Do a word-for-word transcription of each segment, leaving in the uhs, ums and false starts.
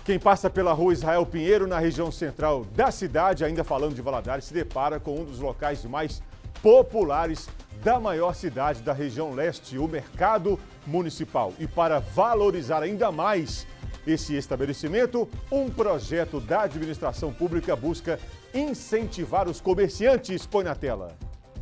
Quem passa pela rua Israel Pinheiro, na região central da cidade, ainda falando de Valadares, se depara com um dos locais mais populares da maior cidade da região leste, o Mercado Municipal. E para valorizar ainda mais esse estabelecimento, um projeto da administração pública busca incentivar os comerciantes. Põe na tela.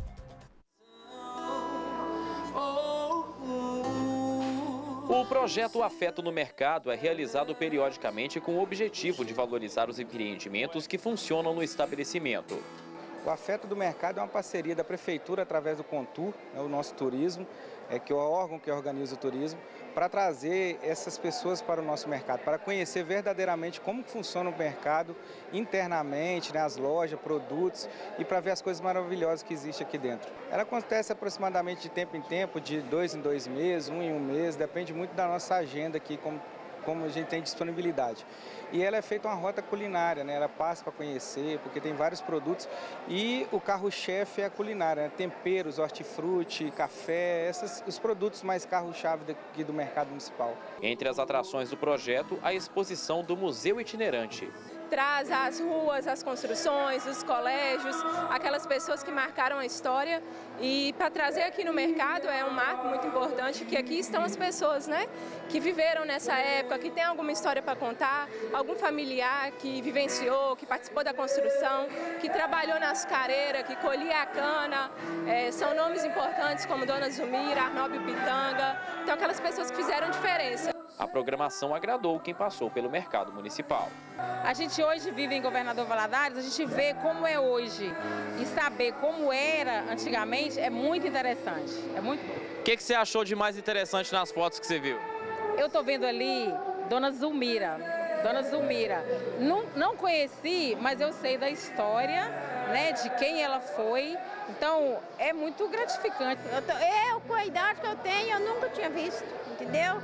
O projeto Afeto no Mercado é realizado periodicamente com o objetivo de valorizar os empreendimentos que funcionam no estabelecimento. O Afeto do Mercado é uma parceria da Prefeitura através do Contur, é o nosso turismo, é, que é o órgão que organiza o turismo, para trazer essas pessoas para o nosso mercado, para conhecer verdadeiramente como funciona o mercado internamente, né, as lojas, produtos, e para ver as coisas maravilhosas que existem aqui dentro. Ela acontece aproximadamente de tempo em tempo, de dois em dois meses, um em um mês, depende muito da nossa agenda aqui, como como a gente tem disponibilidade. E ela é feita uma rota culinária, né? Ela passa para conhecer, porque tem vários produtos. E o carro-chefe é a culinária, né? Temperos, hortifruti, café, esses, os produtos mais carro-chave aqui do Mercado Municipal. Entre as atrações do projeto, a exposição do Museu Itinerante. Traz as ruas, as construções, os colégios, aquelas pessoas que marcaram a história. E para trazer aqui no mercado é um marco muito importante, que aqui estão as pessoas, né, que viveram nessa época, que tem alguma história para contar, algum familiar que vivenciou, que participou da construção, que trabalhou nas careiras, que colhia a cana. É, são nomes importantes como Dona Zumira, Arnóbio Pitanga, então aquelas pessoas que fizeram diferença. A programação agradou quem passou pelo Mercado Municipal. A gente hoje vive em Governador Valadares, a gente vê como é hoje e saber como era antigamente é muito interessante, é muito bom. O que, que você achou de mais interessante nas fotos que você viu? Eu estou vendo ali Dona Zumira, Dona Zumira. Não, não conheci, mas eu sei da história, né, de quem ela foi, então é muito gratificante. Eu, tô, eu, com a idade que eu tenho, eu nunca tinha visto, entendeu?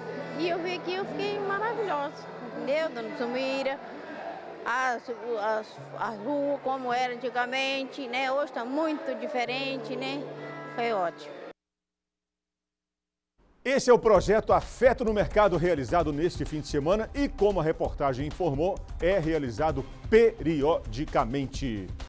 E eu vi aqui, eu fiquei maravilhosa, entendeu, Dona Zumira? As, as, as ruas como era antigamente, né? Hoje está muito diferente, né? Foi ótimo. Esse é o projeto Afeto no Mercado, realizado neste fim de semana e, como a reportagem informou, é realizado periodicamente.